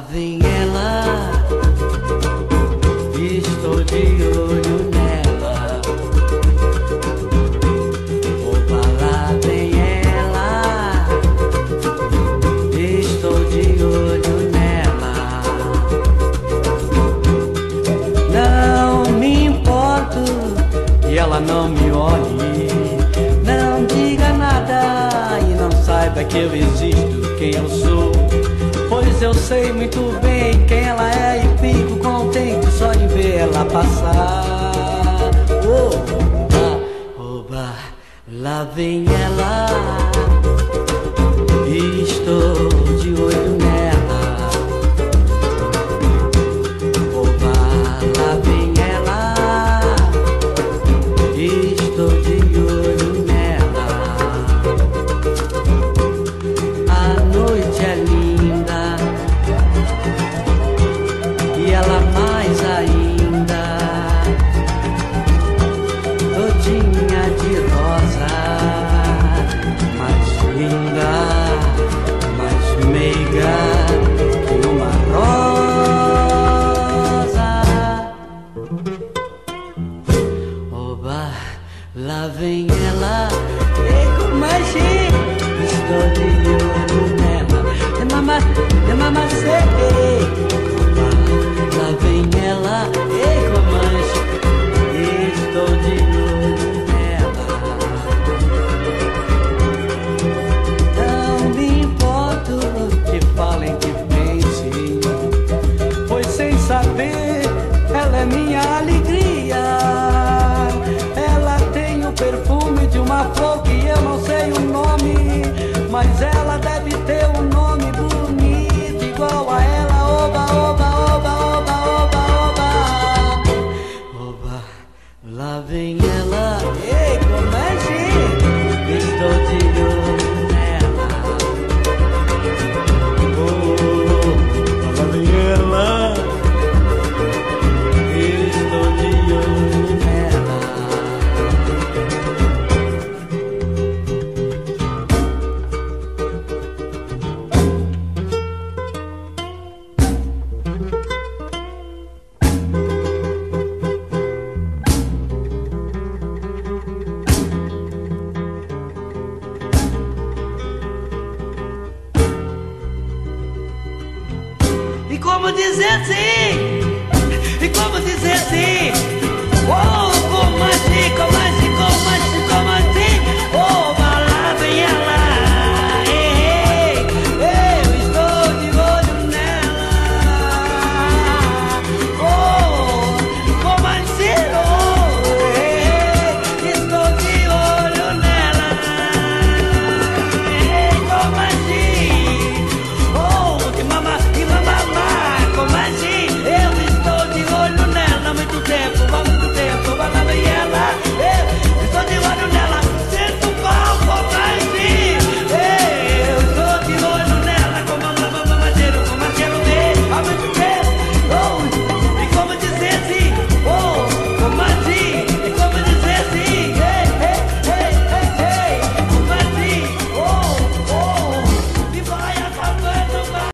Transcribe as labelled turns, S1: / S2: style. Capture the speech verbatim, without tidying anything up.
S1: vem ela, estou de olho nela. Opa, lá vem ela, estou de olho nela. Não me importo e ela não me olhe, não diga nada e não saiba que eu existo, quem eu sou. Pois eu sei muito bem quem ela é e fico contente só de ver ela passar. Oba, oba, lá vem ela, estou de olho nela. Oba, lá vem ela, estou de olho nela. A noite é linda e ela mais ainda, todinha de rosa, mais linda, mais meiga que uma rosa. Oba, lá vem ela, e com magia, estou de olho nela. É mamá, é mamacê. Lá vem ela, ei, Comanche, estou de olho nela. Não me importo que falem, que pensem, pois sem saber ela é minha alegria. Ela tem o perfume de uma flor que eu não sei o nome, mas ela deve ter um nome bonito igual a ela. Oba, oba, oba, oba, oba, oba, oba, lá vem ela, ei, Comanche, estou de olho nela. Oh, lá vem ela, estou de olho nela. E como dizer sim? E como dizer sim? Oh!